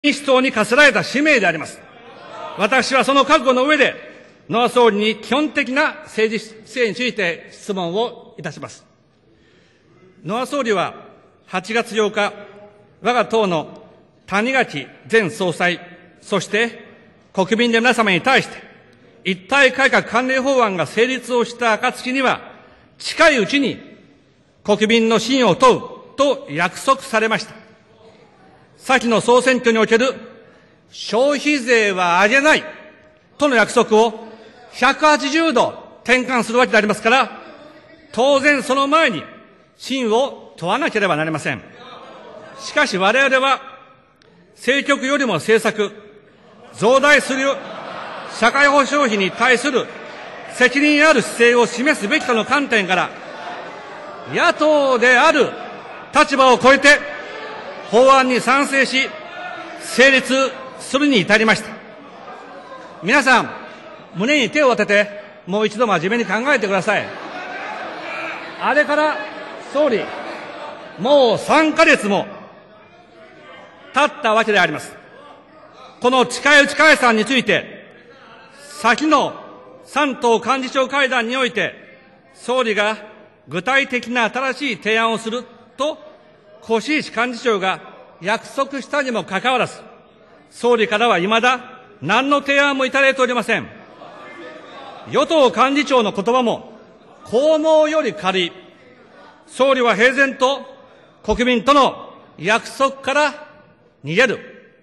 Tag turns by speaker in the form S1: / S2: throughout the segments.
S1: 民主党に課せられた使命であります。私はその覚悟の上で、野田総理に基本的な政治姿勢について質問をいたします。野田総理は8月8日、我が党の谷垣前総裁、そして国民の皆様に対して、一体改革関連法案が成立をした暁には、近いうちに国民の信を問うと約束されました。先の総選挙における消費税は上げないとの約束を180度転換するわけでありますから、当然その前に信を問わなければなりません。しかし我々は、政局よりも政策、増大する社会保障費に対する責任ある姿勢を示すべきとの観点から、野党である立場を超えて法案に賛成し、成立するに至りました。皆さん、胸に手を当てて、もう一度真面目に考えてください。あれから総理、もう3ヶ月も経ったわけであります。この近いうち解散について、先の3党幹事長会談において、総理が具体的な新しい提案をすると、越石幹事長が約束したにもかかわらず、総理からは未だ何の提案もいただいておりません。与党幹事長の言葉も、効能より軽い。総理は平然と国民との約束から逃げる。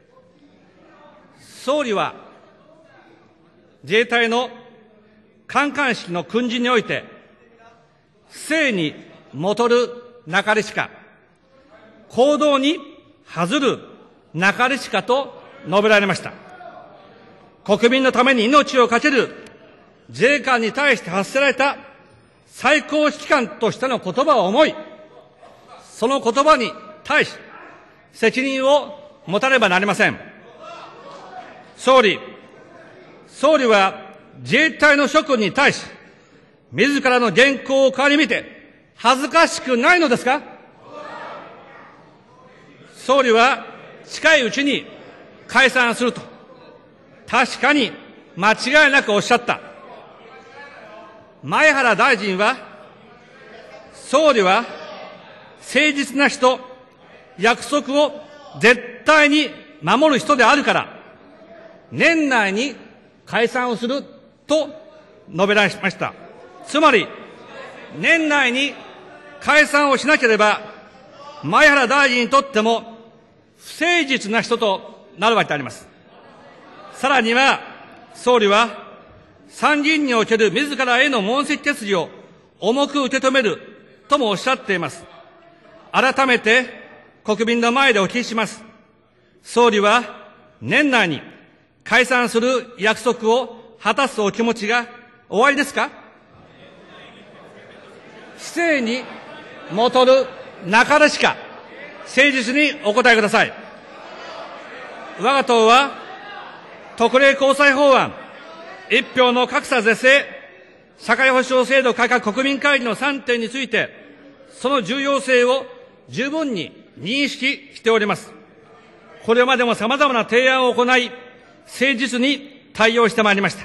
S1: 総理は、自衛隊の観艦式の訓示において、正にもとるなかれしか、行動に恥ずるなかれしかと述べられました。国民のために命を懸ける自衛官に対して発せられた最高指揮官としての言葉を思い、その言葉に対し責任を持たねばなりません。総理は自衛隊の諸君に対し、自らの原稿を顧みて恥ずかしくないのですか？総理は近いうちに解散すると、確かに間違いなくおっしゃった。前原大臣は、総理は誠実な人、約束を絶対に守る人であるから、年内に解散をすると述べられました。つまり、年内に解散をしなければ、前原大臣にとっても不誠実な人となるわけであります。さらには、総理は、参議院における自らへの問責決議を重く受け止めるともおっしゃっています。改めて国民の前でお聞きします。総理は年内に解散する約束を果たすお気持ちがおありですか？市政にもとるなかれしか、誠実にお答えください。我が党は特例公債法案、一票の格差是正、社会保障制度改革国民会議の3点について、その重要性を十分に認識しております。これまでも様々な提案を行い、誠実に対応してまいりました。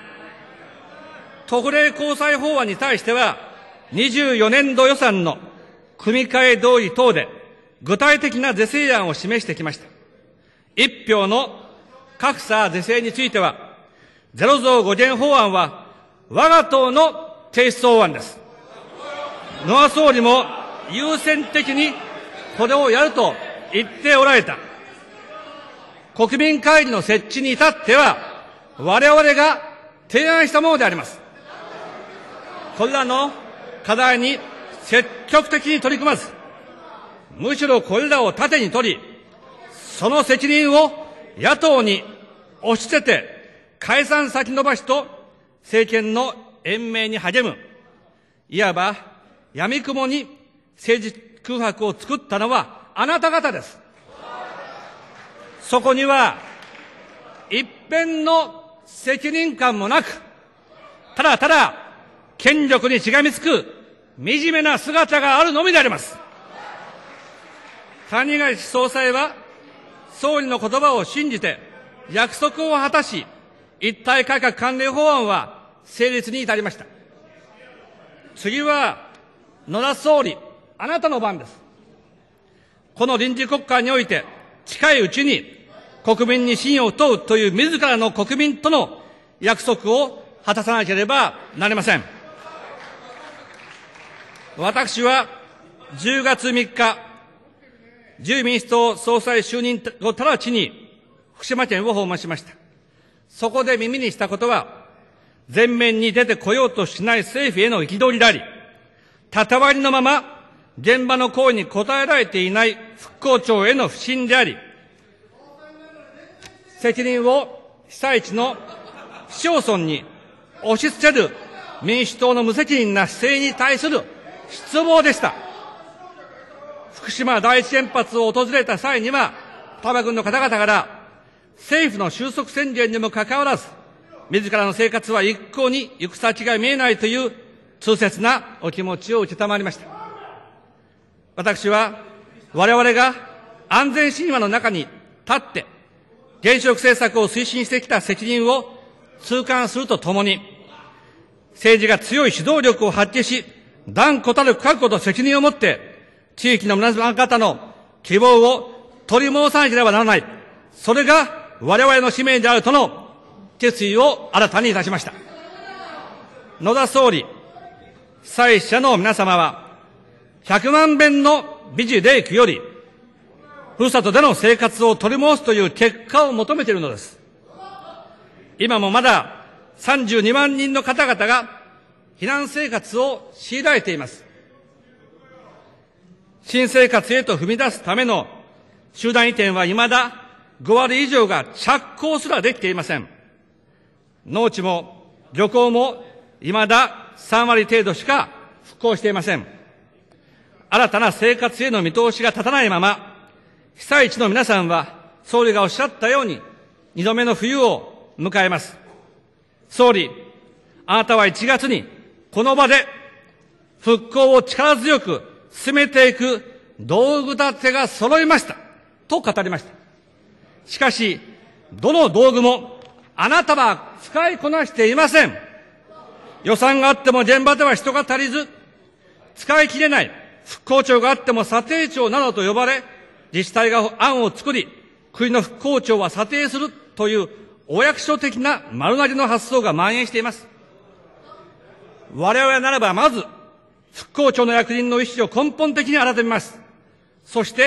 S1: 特例公債法案に対しては、24年度予算の組み替え同意等で具体的な是正案を示してきました。一票の格差是正については、ゼロ増5減法案は我が党の提出法案です。野田総理も優先的にこれをやると言っておられた。国民会議の設置に至っては、我々が提案したものであります。これらの課題に積極的に取り組まず、むしろこれらを盾に取り、その責任を野党に押し付けて、解散先延ばしと政権の延命に励む、いわば闇雲に政治空白を作ったのはあなた方です。そこには一片の責任感もなく、ただただ権力にしがみつく惨めな姿があるのみであります。谷垣総裁は総理の言葉を信じて約束を果たし、一体改革関連法案は成立に至りました。次は、野田総理、あなたの番です。この臨時国会において、近いうちに国民に信を問うという自らの国民との約束を果たさなければなりません。私は10月3日、自由民主党総裁就任後直ちに福島県を訪問しました。そこで耳にしたことは、前面に出てこようとしない政府への憤りであり、縦割りのまま現場の声に応えられていない復興庁への不信であり、責任を被災地の市町村に押し付ける民主党の無責任な姿勢に対する失望でした。福島第一原発を訪れた際には、多摩郡の方々から政府の収束宣言にもかかわらず、自らの生活は一向に行く先が見えないという痛切なお気持ちを受けたまわりました。私は我々が安全神話の中に立って原子力政策を推進してきた責任を痛感するとともに、政治が強い指導力を発揮し、断固たる覚悟と責任を持って、地域の皆様方の希望を取り戻さなければならない。それが我々の使命であるとの決意を新たにいたしました。野田総理、被災者の皆様は、100万遍の美辞麗句より、ふるさとでの生活を取り戻すという結果を求めているのです。今もまだ32万人の方々が避難生活を強いられています。新生活へと踏み出すための集団移転は未だ5割以上が着工すらできていません。農地も漁港も未だ3割程度しか復興していません。新たな生活への見通しが立たないまま、被災地の皆さんは総理がおっしゃったように2度目の冬を迎えます。総理、あなたは1月にこの場で復興を力強く進めていく道具立てが揃いましたと語りました。しかし、どの道具もあなたは使いこなしていません。予算があっても現場では人が足りず、使い切れない復興庁があっても査定庁などと呼ばれ、自治体が案を作り、国の復興庁は査定するというお役所的な丸投げの発想が蔓延しています。我々ならばまず、復興庁の役人の意思を根本的に改めます。そして、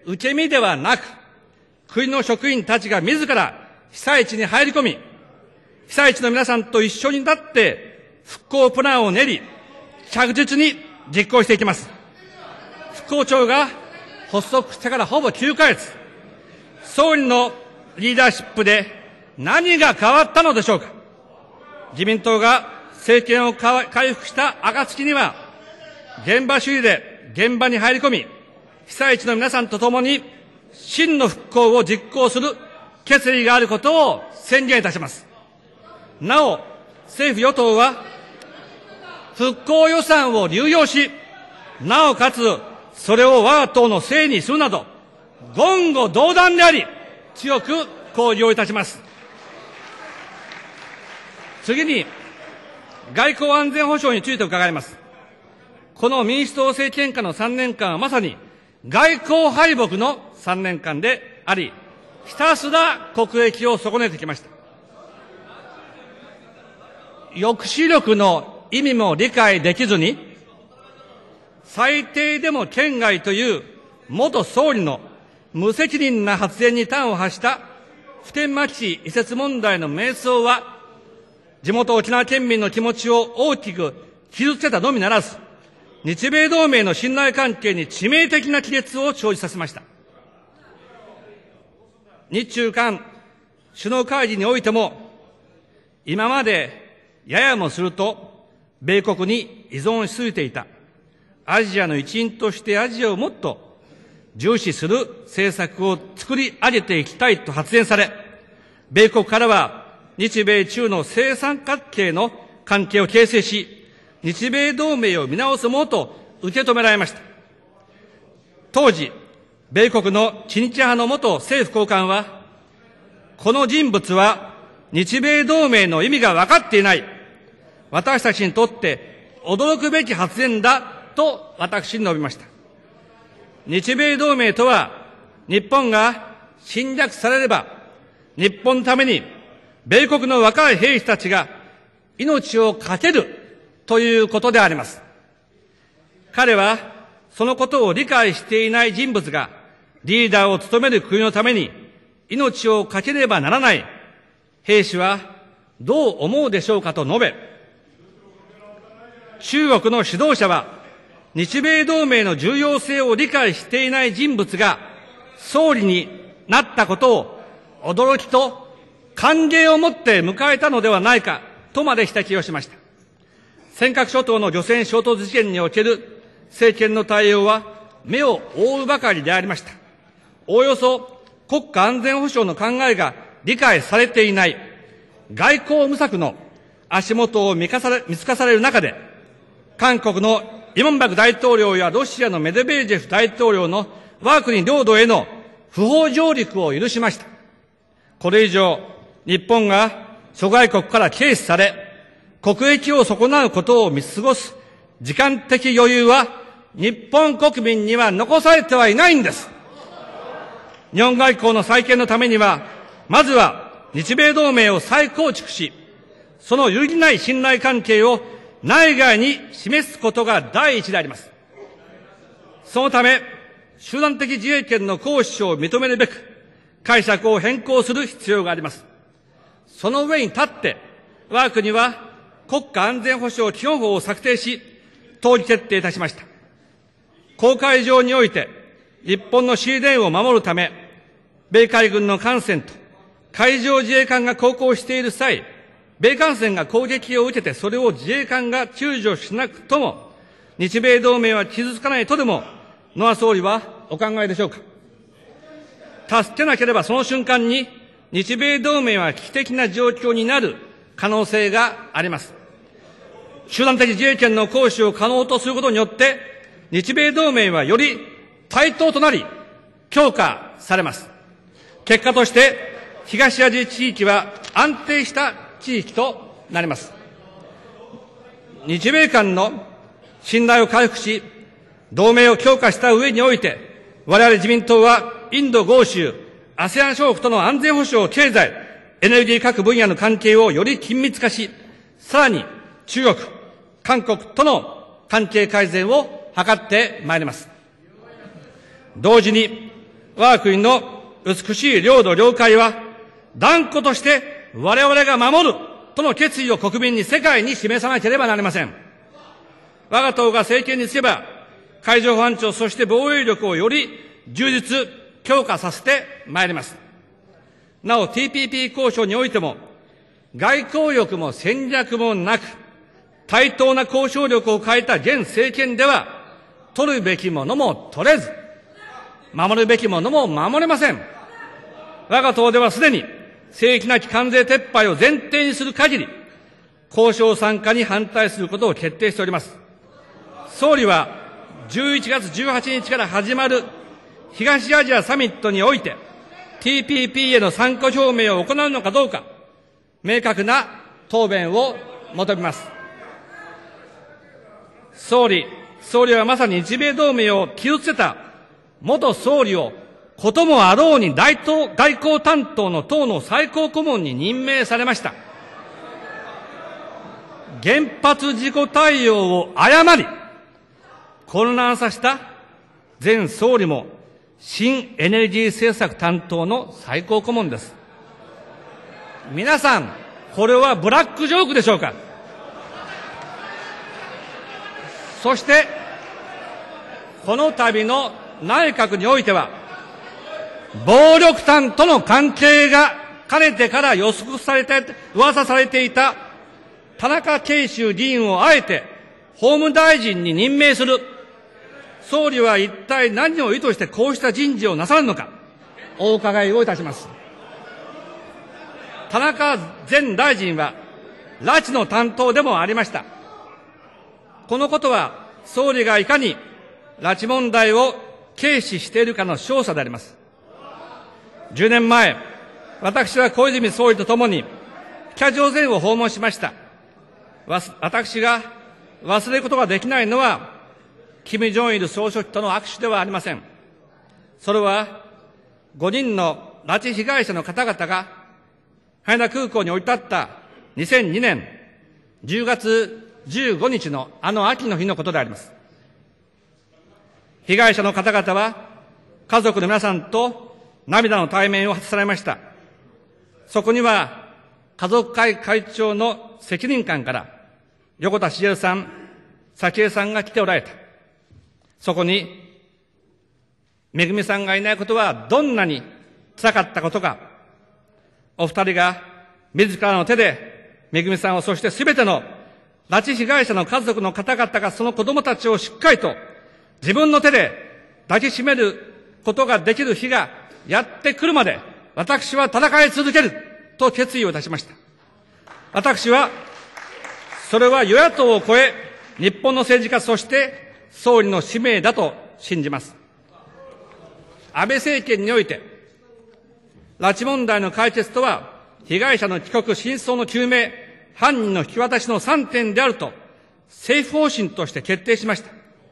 S1: 受け身ではなく、国の職員たちが自ら被災地に入り込み、被災地の皆さんと一緒になって復興プランを練り、着実に実行していきます。復興庁が発足してからほぼ9ヶ月、総理のリーダーシップで何が変わったのでしょうか。自民党が政権を回復した暁には、現場主義で現場に入り込み、被災地の皆さんと共に真の復興を実行する決意があることを宣言いたします。なお、政府与党は、復興予算を流用し、なおかつ、それを我が党のせいにするなど、言語道断であり、強く抗議をいたします。次に、外交安全保障について伺います。この民主党政権下の3年間はまさに、外交敗北の3年間であり、ひたすら国益を損ねてきました。抑止力の意味も理解できずに、最低でも県外という元総理の無責任な発言に端を発した普天間基地移設問題の迷走は、地元沖縄県民の気持ちを大きく傷つけたのみならず、日米同盟の信頼関係に致命的な亀裂を生じさせました。日中韓首脳会議においても、今までややもすると米国に依存しすぎていたアジアの一員としてアジアをもっと重視する政策を作り上げていきたいと発言され、米国からは日米中の正三角形の関係を形成し、日米同盟を見直すものと受け止められました。当時、 米国の知日派の元政府高官は、この人物は日米同盟の意味が分かっていない。私たちにとって驚くべき発言だと私に述べました。日米同盟とは、日本が侵略されれば、日本のために米国の若い兵士たちが命を懸けるということであります。彼はそのことを理解していない人物がリーダーを務める国のために命を懸けねばならない兵士はどう思うでしょうかと述べ、中国の指導者は日米同盟の重要性を理解していない人物が総理になったことを驚きと歓迎をもって迎えたのではないかとまで指摘をしました。尖閣諸島の漁船衝突事件における政権の対応は目を覆うばかりでありました。おおよそ国家安全保障の考えが理解されていない外交無策の足元を見透かされる中で、韓国のイ・モンバク大統領やロシアのメドベージェフ大統領の我が国領土への不法上陸を許しました。これ以上、日本が諸外国から軽視され、国益を損なうことを見過ごす時間的余裕は日本国民には残されてはいないんです。日本外交の再建のためには、まずは日米同盟を再構築し、その揺るぎない信頼関係を内外に示すことが第一であります。そのため、集団的自衛権の行使を認めるべく、解釈を変更する必要があります。その上に立って、我が国は国家安全保障基本法を策定し、党議決定いたしました。公海上において、日本のシーレーンを守るため、米海軍の艦船と海上自衛艦が航行している際、米艦船が攻撃を受けてそれを自衛艦が救助しなくとも、日米同盟は傷つかないとでも、野田総理はお考えでしょうか。助けなければその瞬間に日米同盟は危機的な状況になる可能性があります。集団的自衛権の行使を可能とすることによって、日米同盟はより対等となり、強化されます。結果として、東アジア地域は安定した地域となります。日米間の信頼を回復し、同盟を強化した上において、我々自民党はインド豪州、ASEAN 諸国との安全保障、経済、エネルギー各分野の関係をより緊密化し、さらに中国、韓国との関係改善を図ってまいります。同時に、我が国の美しい領土領海は、断固として我々が守るとの決意を国民に世界に示さなければなりません。我が党が政権につけば、海上保安庁そして防衛力をより充実、強化させてまいります。なお TPP 交渉においても、外交力も戦略もなく、対等な交渉力を欠いた現政権では、取るべきものも取れず、守るべきものも守れません。我が党ではすでに、正規なき関税撤廃を前提にする限り、交渉参加に反対することを決定しております。総理は、11月18日から始まる東アジアサミットにおいて、TPP への参加表明を行うのかどうか、明確な答弁を求めます。総理はまさに日米同盟を傷つけた元総理をこともあろうに外交担当の党の最高顧問に任命されました。原発事故対応を誤り、混乱させた前総理も新エネルギー政策担当の最高顧問です。皆さん、これはブラックジョークでしょうか。そして、この度の内閣においては、暴力団との関係がかねてから予測されて、噂されていた田中慶州議員をあえて法務大臣に任命する。総理は一体何を意図してこうした人事をなさるのか、お伺いをいたします。田中前大臣は、拉致の担当でもありました。このことは、総理がいかに拉致問題を軽視しているかの証左であります。10年前、私は小泉総理と共に北朝鮮を訪問しました。私が忘れることができないのは、金正日総書記との握手ではありません。それは、5人の拉致被害者の方々が、羽田空港に降り立った2002年10月15日のあの秋の日のことであります。被害者の方々は、家族の皆さんと涙の対面を果たされました。そこには、家族会会長の責任感から、横田滋さん、早紀江さんが来ておられた。そこに、めぐみさんがいないことはどんなに辛かったことか、お二人が自らの手で、めぐみさんをそしてすべての拉致被害者の家族の方々がその子供たちをしっかりと自分の手で抱きしめることができる日がやってくるまで、私は戦い続けると決意をいたしました。私は、それは与野党を超え、日本の政治家、そして総理の使命だと信じます。安倍政権において、拉致問題の解決とは、被害者の帰国、真相の究明、犯人の引き渡しの3点であると、政府方針として決定しました。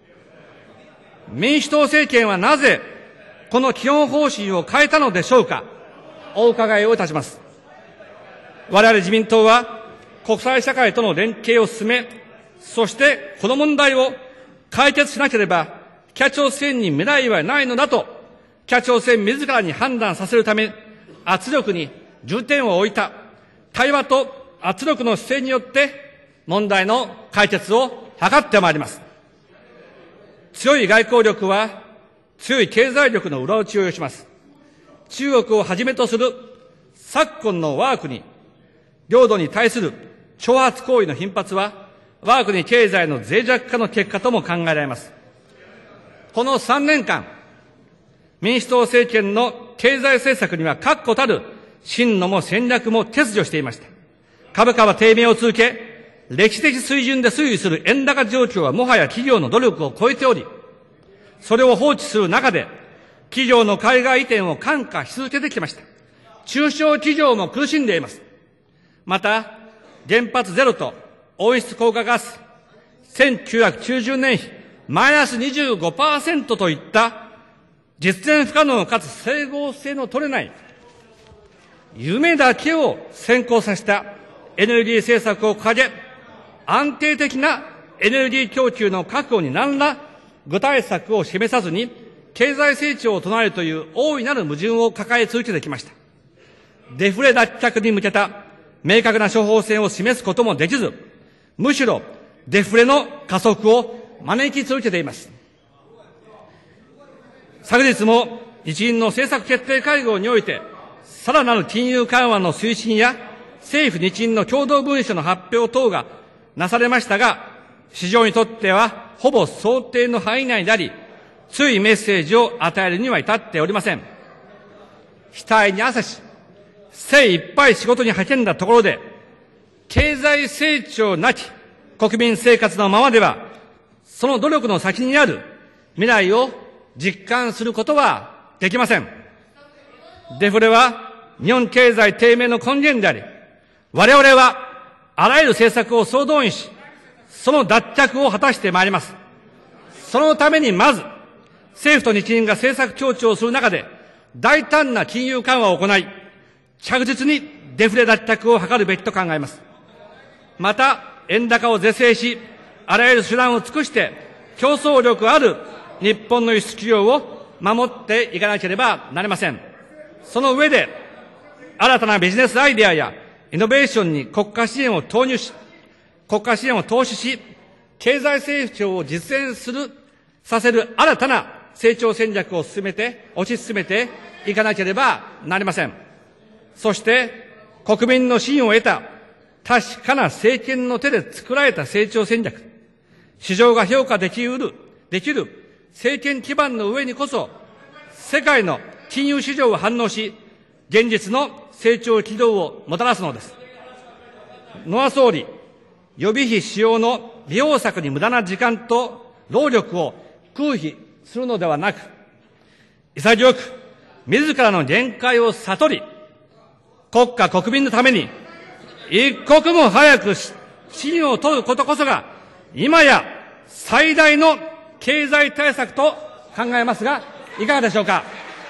S1: 民主党政権はなぜ、この基本方針を変えたのでしょうか。お伺いをいたします。我々自民党は、国際社会との連携を進め、そしてこの問題を解決しなければ、北朝鮮に未来はないのだと、北朝鮮自らに判断させるため、圧力に重点を置いた、対話と圧力の姿勢によって、問題の解決を図ってまいります。強い外交力は、強い経済力の裏打ちを要します。中国をはじめとする昨今の我が国、領土に対する挑発行為の頻発は、我が国経済の脆弱化の結果とも考えられます。この3年間、民主党政権の経済政策には確固たる進路も戦略も欠如していました。株価は低迷を続け、歴史的水準で推移する円高状況はもはや企業の努力を超えており、それを放置する中で、企業の海外移転を看過し続けてきました。中小企業も苦しんでいます。また、原発ゼロと温室効果ガス、1990年比マイナス 25% といった実現不可能かつ整合性の取れない夢だけを先行させたエネルギー政策を掲げ、安定的なエネルギー供給の確保に何ら具体策を示さずに経済成長を唱えるという大いなる矛盾を抱え続けてきました。デフレ脱却に向けた明確な処方箋を示すこともできず、むしろデフレの加速を招き続けています。昨日も日銀の政策決定会合において、さらなる金融緩和の推進や政府日銀の共同文書の発表等がなされましたが、市場にとってはほぼ想定の範囲内であり、強いメッセージを与えるには至っておりません。額に汗し、精一杯仕事に励んだところで、経済成長なき国民生活のままでは、その努力の先にある未来を実感することはできません。デフレは日本経済低迷の根源であり、我々はあらゆる政策を総動員し、その脱却を果たしてまいります。そのためにまず、政府と日銀が政策協調をする中で、大胆な金融緩和を行い、着実にデフレ脱却を図るべきと考えます。また、円高を是正し、あらゆる手段を尽くして、競争力ある日本の輸出企業を守っていかなければなりません。その上で、新たなビジネスアイデアやイノベーションに国家支援を投資し、経済成長を実現させる新たな成長戦略を推し進めていかなければなりません。そして、国民の信を得た確かな政権の手で作られた成長戦略、市場が評価できる政権基盤の上にこそ、世界の金融市場は反応し、現実の成長軌道をもたらすのです。野田総理、予備費使用の利用策に無駄な時間と労力を空費するのではなく、 潔く自らの限界を悟り、国家国民のために一刻も早く信を問うことこそが、今や最大の経済対策と考えますが、いかがでしょうか。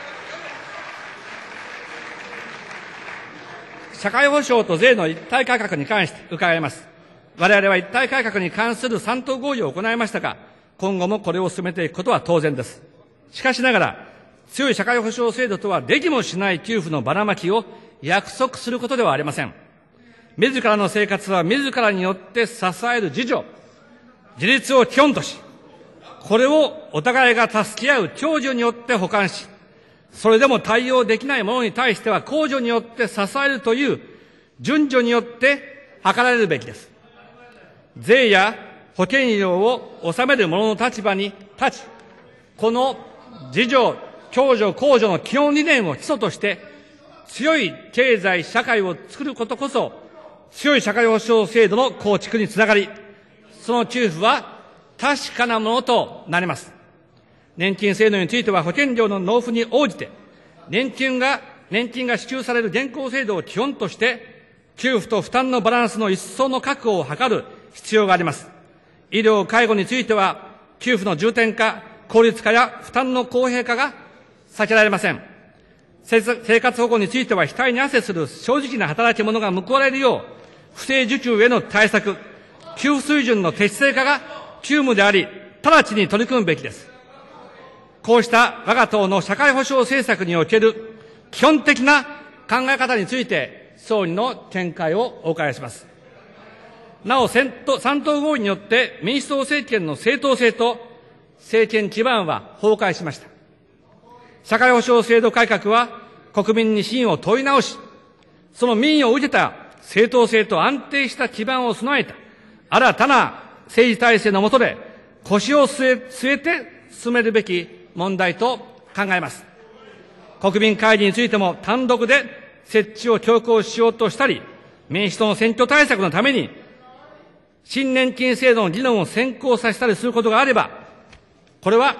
S1: 社会保障と税の一体改革に関して伺います。我々は一体改革に関する3党合意を行いましたが、今後もこれを進めていくことは当然です。しかしながら、強い社会保障制度とはできもしない給付のばらまきを約束することではありません。自らの生活は自らによって支える自助、自立を基本とし、これをお互いが助け合う共助によって補完し、それでも対応できないものに対しては公助によって支えるという順序によって図られるべきです。税や保険料を納める者の立場に立ち、この自助、共助、公助の基本理念を基礎として、強い経済社会を作ることこそ、強い社会保障制度の構築につながり、その給付は確かなものとなります。年金制度については保険料の納付に応じて、年金が支給される現行制度を基本として、給付と負担のバランスの一層の確保を図る必要があります。医療・介護については、給付の重点化、効率化や負担の公平化が避けられません。生活保護については、額に汗する正直な働き者が報われるよう、不正受給への対策、給付水準の適正化が急務であり、直ちに取り組むべきです。こうした我が党の社会保障政策における基本的な考え方について、総理の見解をお伺いします。なお、3党合意によって民主党政権の正当性と政権基盤は崩壊しました。社会保障制度改革は国民に信を問い直し、その民意を受けた正当性と安定した基盤を備えた新たな政治体制の下で腰を据えて進めるべき問題と考えます。国民会議についても単独で設置を強行しようとしたり、民主党の選挙対策のために新年金制度の議論を先行させたりすることがあれば、これは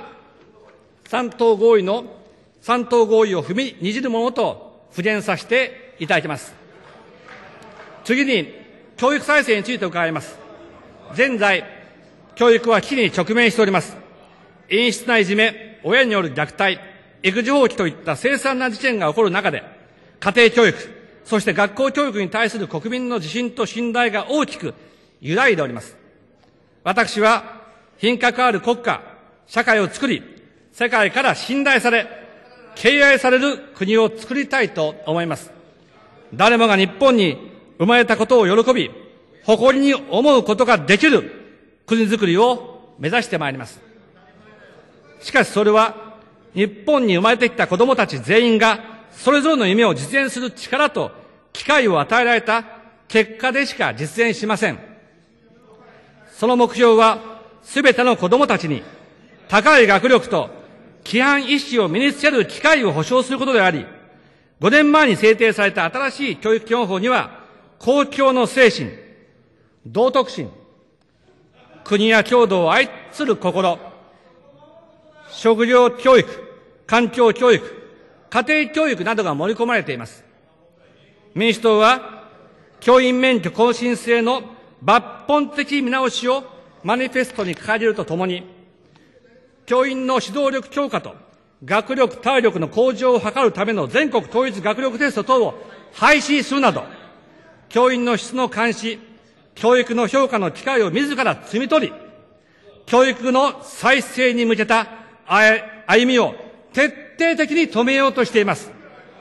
S1: 3党合意を踏みにじるものと付言させていただきます。次に、教育再生について伺います。現在、教育は危機に直面しております。陰湿ないじめ、親による虐待、育児放棄といった凄惨な事件が起こる中で、家庭教育、そして学校教育に対する国民の自信と信頼が大きく揺らいでおります。私は品格ある国家、社会を作り、世界から信頼され、敬愛される国を作りたいと思います。誰もが日本に生まれたことを喜び、誇りに思うことができる国づくりを目指してまいります。しかしそれは、日本に生まれてきた子供たち全員が、それぞれの夢を実現する力と機会を与えられた結果でしか実現しません。その目標は、すべての子供たちに、高い学力と規範意識を身につける機会を保障することであり、5年前に制定された新しい教育基本法には、公共の精神、道徳心、国や郷土を愛する心、職業教育、環境教育、家庭教育などが盛り込まれています。民主党は、教員免許更新制の抜本的見直しをマニフェストに掲げるとともに、教員の指導力強化と学力・体力の向上を図るための全国統一学力テスト等を廃止するなど、教員の質の監視、教育の評価の機会を自ら摘み取り、教育の再生に向けた歩みを徹底的に止めようとしています。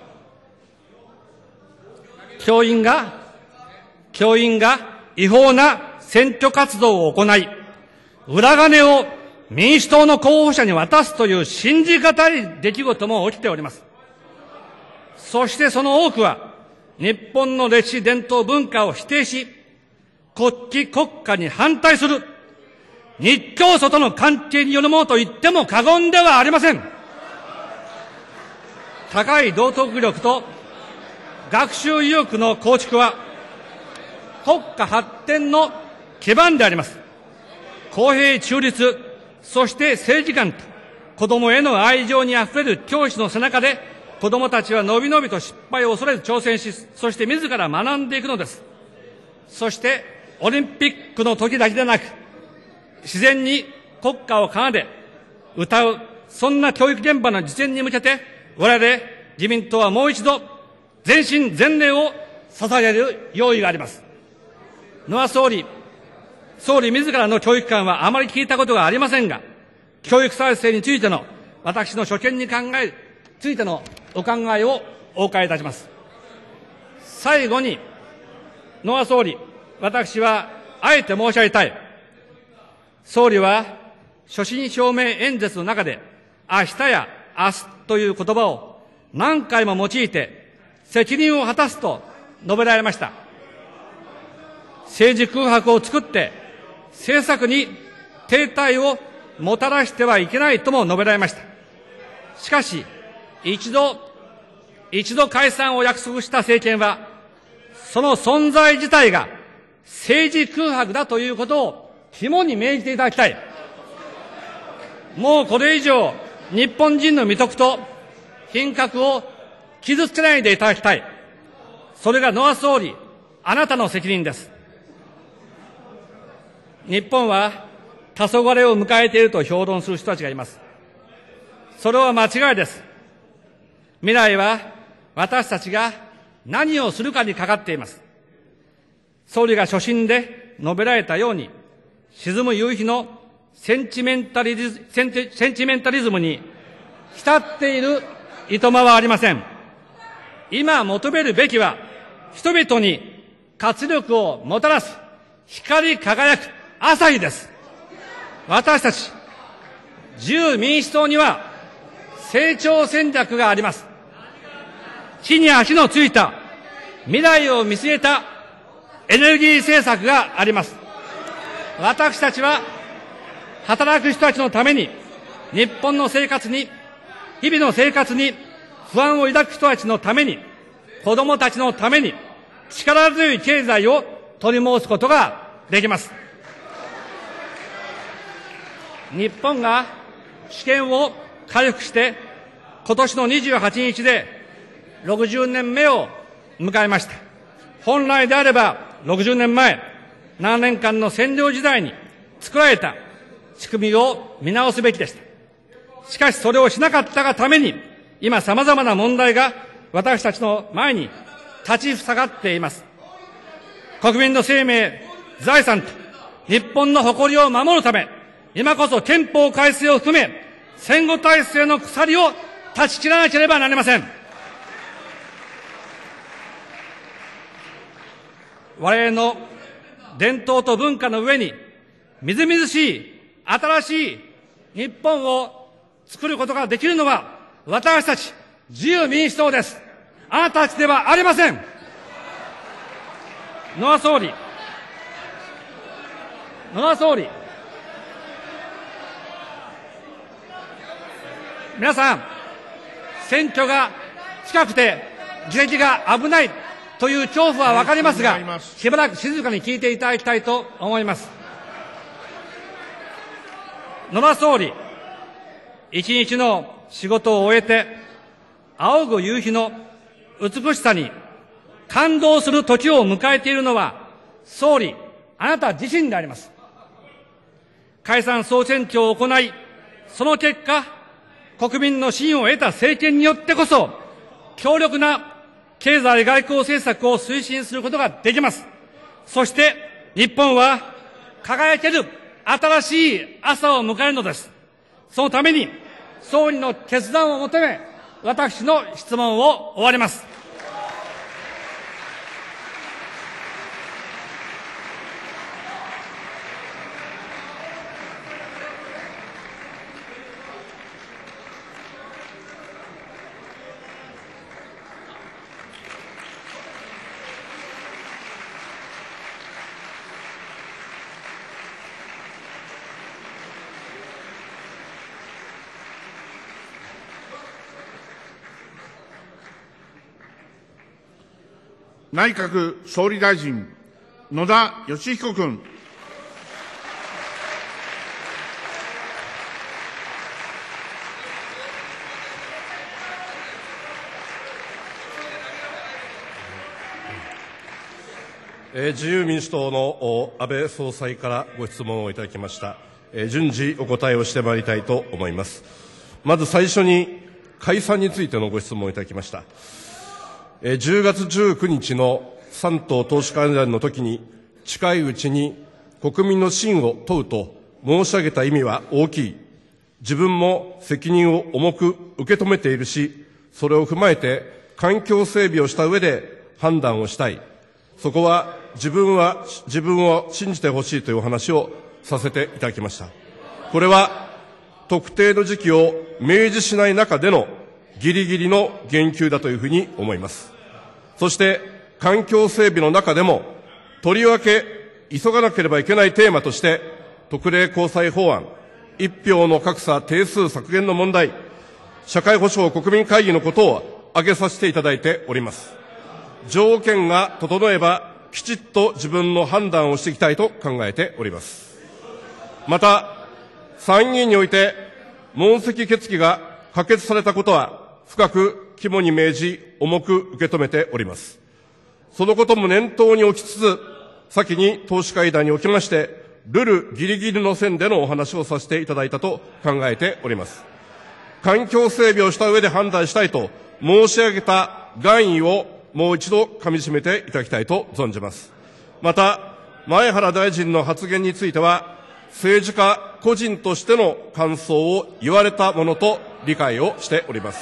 S1: 教員が違法な選挙活動を行い、裏金を民主党の候補者に渡すという信じがたい出来事も起きております。そしてその多くは、日本の歴史伝統文化を否定し、国旗国家に反対する、日教祖との関係によるものと言っても過言ではありません。高い道徳力と学習意欲の構築は、国家発展の基盤であります。公平中立、そして政治観と子供への愛情にあふれる教師の背中で、子供たちはのびのびと失敗を恐れず挑戦し、そして自ら学んでいくのです。そして、オリンピックの時だけでなく、自然に国歌を奏で、歌う、そんな教育現場の実現に向けて、我々自民党はもう一度、全身全霊を捧げる用意があります。野田総理自らの教育観はあまり聞いたことがありませんが、教育再生についての私の所見についてのお考えをお伺いいたします。最後に、野田総理、私はあえて申し上げたい。総理は所信表明演説の中で、明日や明日という言葉を何回も用いて責任を果たすと述べられました。政治空白を作って政策に停滞をもたらしてはいけないとも述べられました。しかし、一度解散を約束した政権は、その存在自体が政治空白だということを肝に銘じていただきたい。もうこれ以上、日本人の味覚と品格を傷つけないでいただきたい。それが野田総理、あなたの責任です。日本は黄昏を迎えていると評論する人たちがいます。それは間違いです。未来は私たちが何をするかにかかっています。総理が所信で述べられたように、沈む夕日のセンチメンタリズムに浸っているいとまはありません。今求めるべきは、人々に活力をもたらす光り輝く朝日です。私たち自由民主党には成長戦略があります。地に足のついた未来を見据えたエネルギー政策があります。私たちは働く人たちのために、日本の生活に、日々の生活に不安を抱く人たちのために、子供たちのために力強い経済を取り戻すことができます。日本が主権を回復して今年の28日で60年目を迎えました。本来であれば60年前、7年間の占領時代に作られた仕組みを見直すべきでした。しかしそれをしなかったがために、今様々な問題が私たちの前に立ちふさがっています。国民の生命、財産と日本の誇りを守るため、今こそ憲法改正を含め、戦後体制の鎖を断ち切らなければなりません。我々の伝統と文化の上に、みずみずしい、新しい日本を作ることができるのは、私たち自由民主党です。あなたたちではありません。野田総理、皆さん、選挙が近くて議席が危ないという恐怖はわかりますが、しばらく静かに聞いていただきたいと思います。野田総理、一日の仕事を終えて、仰ぐ夕日の美しさに感動する時を迎えているのは、総理、あなた自身であります。解散総選挙を行い、その結果、国民の信を得た政権によってこそ、強力な経済外交政策を推進することができます。そして、日本は輝ける新しい朝を迎えるのです。そのために、総理の決断を求め、私の質問を終わります。
S2: 内閣総理大臣、野田佳彦君。
S3: 自由民主党の安倍総裁からご質問をいただきました。順次お答えをしてまいりたいと思います。まず最初に解散についてのご質問をいただきました。10月19日の3党党首会談の時に、近いうちに国民の信を問うと申し上げた意味は大きい。自分も責任を重く受け止めているし、それを踏まえて環境整備をした上で判断をしたい。そこは自分を信じてほしいというお話をさせていただきました。これは特定の時期を明示しない中でのギリギリの言及だというふうに思います。そして環境整備の中でもとりわけ急がなければいけないテーマとして特例公債法案、一票の格差定数削減の問題、社会保障国民会議のことを挙げさせていただいております。条件が整えばきちっと自分の判断をしていきたいと考えております。また、参議院において問責決議が可決されたことは深く肝に銘じ重く受け止めております。そのことも念頭に置きつつ、先に党首会談におきましてルルギリギリの線でのお話をさせていただいたと考えております。環境整備をした上で判断したいと申し上げた願意をもう一度噛み締めていただきたいと存じます。また、前原大臣の発言については、政治家個人としての感想を言われたものと理解をしております。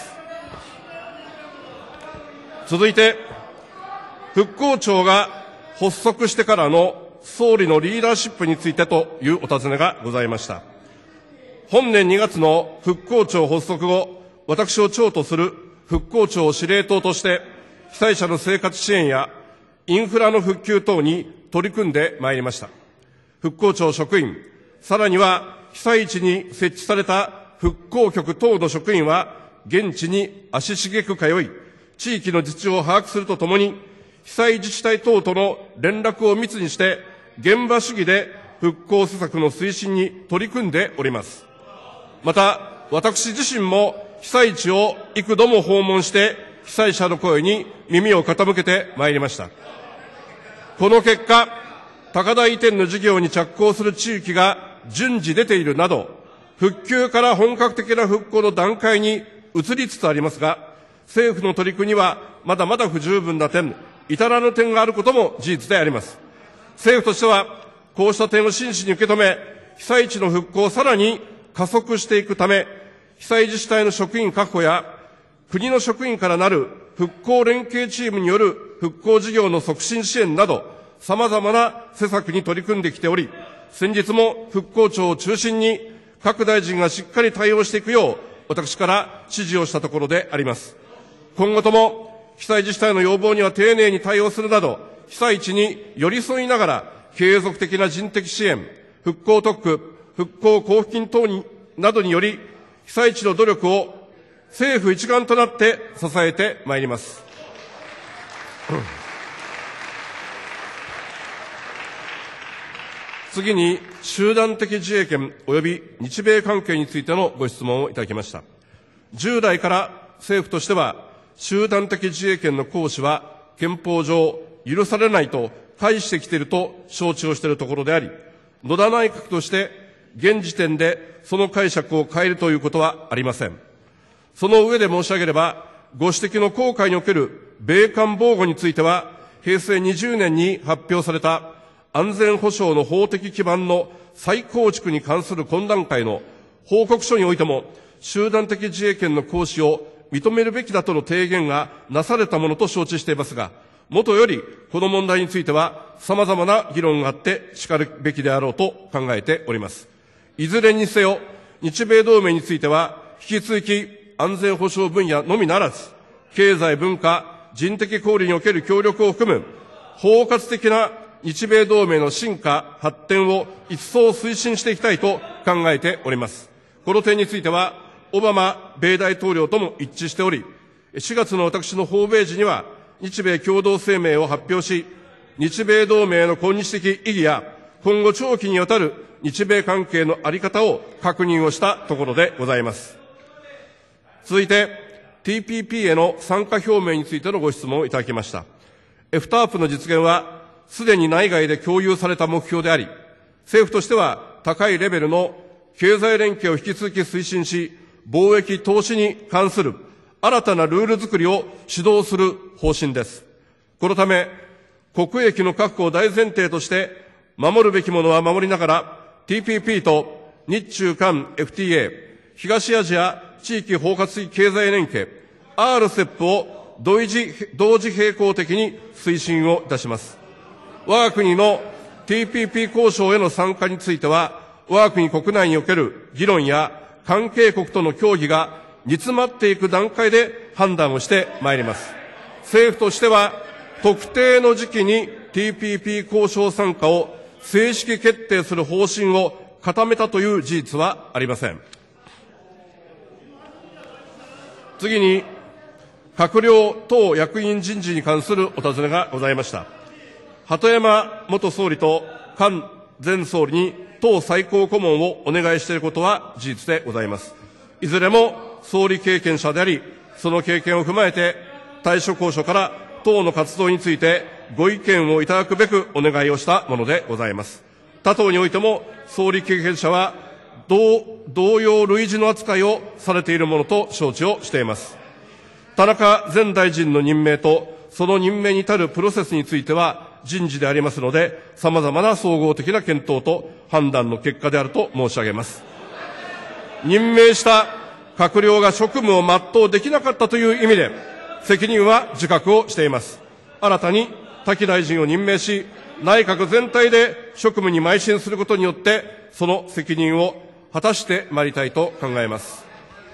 S3: 続いて、復興庁が発足してからの総理のリーダーシップについてというお尋ねがございました。本年2月の復興庁発足後、私を長とする復興庁司令塔として、被災者の生活支援やインフラの復旧等に取り組んでまいりました。復興庁職員、さらには被災地に設置された復興局等の職員は、現地に足しげく通い、地域の実情を把握するとともに、被災自治体等との連絡を密にして、現場主義で復興施策の推進に取り組んでおります。また、私自身も被災地を幾度も訪問して、被災者の声に耳を傾けてまいりました。この結果、高台移転の事業に着工する地域が順次出ているなど、復旧から本格的な復興の段階に移りつつありますが、政府の取り組みはまだまだ不十分な点、至らぬ点があることも事実であります。政府としては、こうした点を真摯に受け止め、被災地の復興をさらに加速していくため、被災自治体の職員確保や、国の職員からなる復興連携チームによる復興事業の促進支援など、様々な施策に取り組んできており、先日も復興庁を中心に各大臣がしっかり対応していくよう、私から指示をしたところであります。今後とも被災自治体の要望には丁寧に対応するなど、被災地に寄り添いながら継続的な人的支援、復興特区、復興交付金等などにより、被災地の努力を政府一丸となって支えてまいります。次に、集団的自衛権及び日米関係についてのご質問をいただきました。従来から政府としては、集団的自衛権の行使は憲法上許されないと返してきていると承知をしているところであり、野田内閣として現時点でその解釈を変えるということはありません。その上で申し上げれば、ご指摘の航海における米韓防護については、平成20年に発表された安全保障の法的基盤の再構築に関する懇談会の報告書においても、集団的自衛権の行使を認めるべきだとの提言がなされたものと承知していますが、もとよりこの問題については様々な議論があってしかるべきであろうと考えております。いずれにせよ、日米同盟については引き続き安全保障分野のみならず、経済文化、人的交流における協力を含む包括的な日米同盟の進化、発展を一層推進していきたいと考えております。この点については、オバマ米大統領とも一致しており、4月の私の訪米時には、日米共同声明を発表し、日米同盟の今日的意義や、今後長期にわたる日米関係の在り方を確認をしたところでございます。続いて、TPP への参加表明についてのご質問をいただきました。FTARP の実現は、 すでに内外で共有された目標であり、政府としては高いレベルの経済連携を引き続き推進し、貿易投資に関する新たなルール作りを主導する方針です。このため、国益の確保を大前提として、守るべきものは守りながら、TPP と日中韓 FTA、東アジア地域包括的経済連携、RCEP を同時並行的に推進をいたします。我が国の TPP 交渉への参加については、我が国国内における議論や関係国との協議が煮詰まっていく段階で判断をしてまいります。政府としては、特定の時期に TPP 交渉参加を正式決定する方針を固めたという事実はありません。次に、閣僚等役員人事に関するお尋ねがございました。鳩山元総理と菅前総理に党最高顧問をお願いしていることは事実でございます。いずれも総理経験者であり、その経験を踏まえて、対処交渉から党の活動についてご意見をいただくべくお願いをしたものでございます。他党においても総理経験者は同様類似の扱いをされているものと承知をしています。田中前大臣の任命とその任命に至るプロセスについては人事でありますので、様々な総合的な検討と判断の結果であると申し上げます。任命した閣僚が職務を全うできなかったという意味で、責任は自覚をしています。新たに滝大臣を任命し、内閣全体で職務に邁進することによって、その責任を果たしてまいりたいと考えます。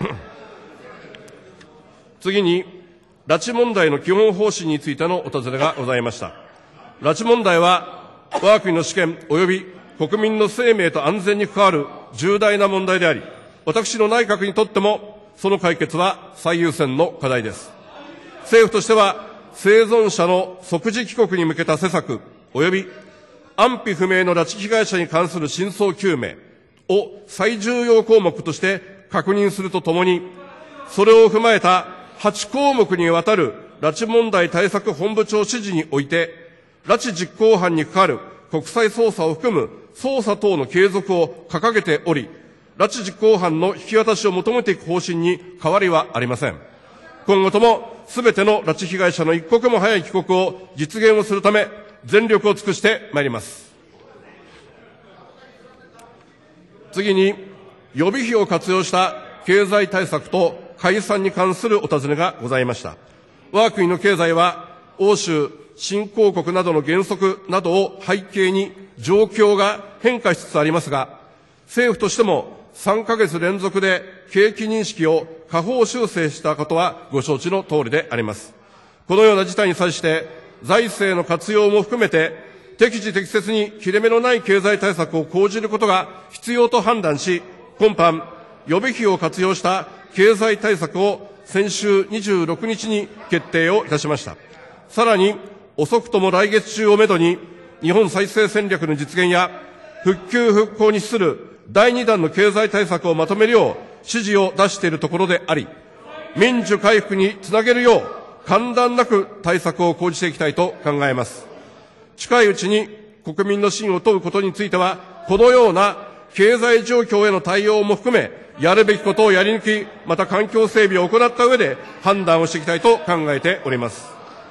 S3: 次に、拉致問題の基本方針についてのお尋ねがございました。拉致問題は、我が国の主権及び国民の生命と安全に関わる重大な問題であり、私の内閣にとっても、その解決は最優先の課題です。政府としては、生存者の即時帰国に向けた施策及び安否不明の拉致被害者に関する真相究明を最重要項目として確認するとともに、それを踏まえた8項目にわたる拉致問題対策本部長指示において、拉致実行犯に関わる国際捜査を含む捜査等の継続を掲げており、拉致実行犯の引き渡しを求めていく方針に変わりはありません。今後ともすべての拉致被害者の一刻も早い帰国を実現をするため、全力を尽くしてまいります。次に、予備費を活用した経済対策と解散に関するお尋ねがございました。我が国の経済は、欧州、新興国などの原則などを背景に状況が変化しつつありますが、政府としても3ヶ月連続で景気認識を下方修正したことはご承知の通りであります。このような事態に際して、財政の活用も含めて、適時適切に切れ目のない経済対策を講じることが必要と判断し、今般、予備費を活用した経済対策を先週26日に決定をいたしました。さらに、遅くとも来月中をめどに、日本再生戦略の実現や、復旧復興に資する第2弾の経済対策をまとめるよう指示を出しているところであり、民需回復につなげるよう間断なく対策を講じていきたいと考えます。近いうちに国民の信を問うことについては、このような経済状況への対応も含め、やるべきことをやり抜き、また環境整備を行った上で判断をしていきたいと考えております。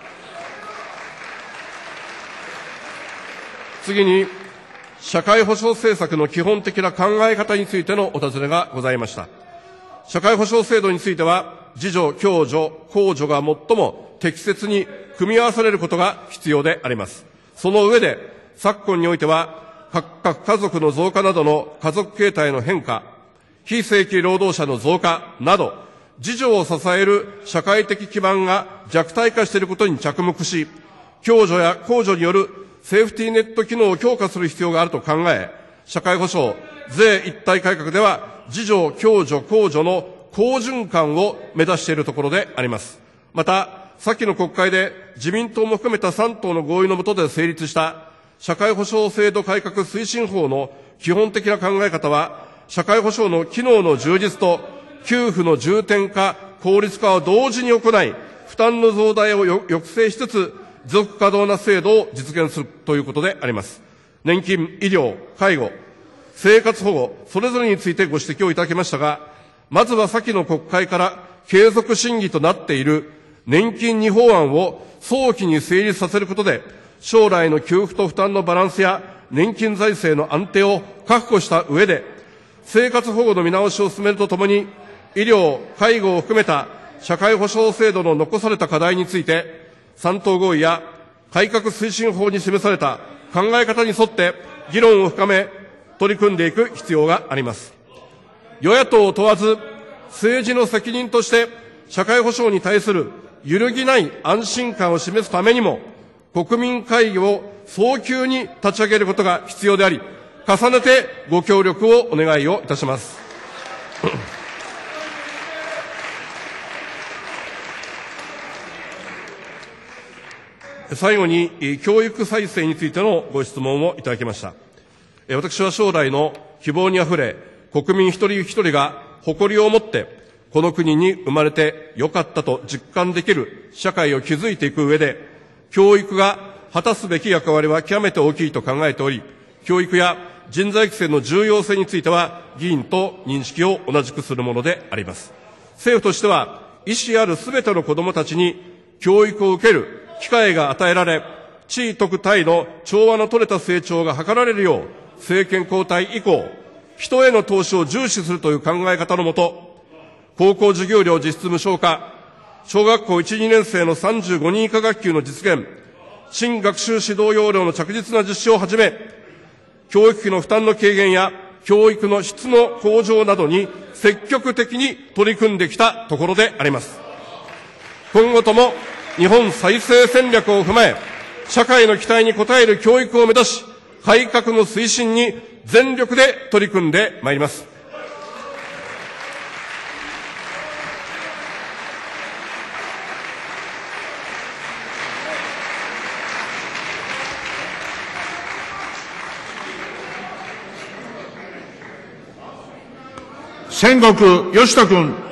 S3: 次に、社会保障政策の基本的な考え方についてのお尋ねがございました。社会保障制度については、自助、共助、公助が最も適切に組み合わされることが必要であります。その上で、昨今においては、核家族の増加などの家族形態の変化、非正規労働者の増加など、自助を支える社会的基盤が弱体化していることに着目し、共助や公助によるセーフティーネット機能を強化する必要があると考え、社会保障、税一体改革では、自助、共助、公助の好循環を目指しているところであります。また、先の国会で自民党も含めた3党の合意の下で成立した社会保障制度改革推進法の基本的な考え方は、社会保障の機能の充実と給付の重点化、効率化を同時に行い、負担の増大を抑制しつつ、 持続可能な制度を実現するということであります。年金、医療、介護、生活保護、それぞれについてご指摘をいただきましたが、まずは先の国会から継続審議となっている年金2法案を早期に成立させることで、将来の給付と負担のバランスや年金財政の安定を確保した上で、生活保護の見直しを進めるとともに、医療、介護を含めた社会保障制度の残された課題について、3党合意や改革推進法に示された考え方に沿って議論を深め、取り組んでいく必要があります。与野党を問わず、政治の責任として社会保障に対する揺るぎない安心感を示すためにも、国民会議を早急に立ち上げることが必要であり、重ねてご協力をお願いをいたします。最後に、教育再生についてのご質問をいただきました。私は将来の希望にあふれ、国民一人一人が誇りを持って、この国に生まれてよかったと実感できる社会を築いていく上で、教育が果たすべき役割は極めて大きいと考えており、教育や人材育成の重要性については、議員と認識を同じくするものであります。政府としては、意思あるすべての子どもたちに教育を受ける機会が与えられ、地位特待の調和の取れた成長が図られるよう、政権交代以降、人への投資を重視するという考え方のもと、高校授業料実質無償化、小学校1、2年生の35人以下学級の実現、新学習指導要領の着実な実施をはじめ、教育費の負担の軽減や教育の質の向上などに積極的に取り組んできたところであります。今後とも日本再生戦略を踏まえ、社会の期待に応える教育を目指し、改革の推進に全力で取り組んでまいります。
S2: 千石義人君。